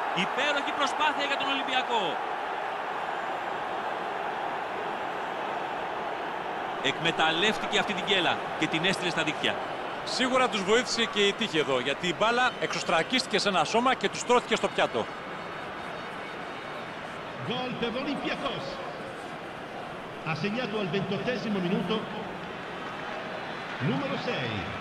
Υπέροχη προσπάθεια για τον Ολυμπιακό. Εκμεταλλεύτηκε αυτή την γκέλα και την έστειλε στα δίκτυα. Σίγουρα τους βοήθησε και η τύχη εδώ, γιατί η μπάλα εξωστρακίστηκε σε ένα σώμα και τους τρώθηκε στο πιάτο. Gol per l'Olympiakos. Ha segnato al 28esimo minuto numero 6.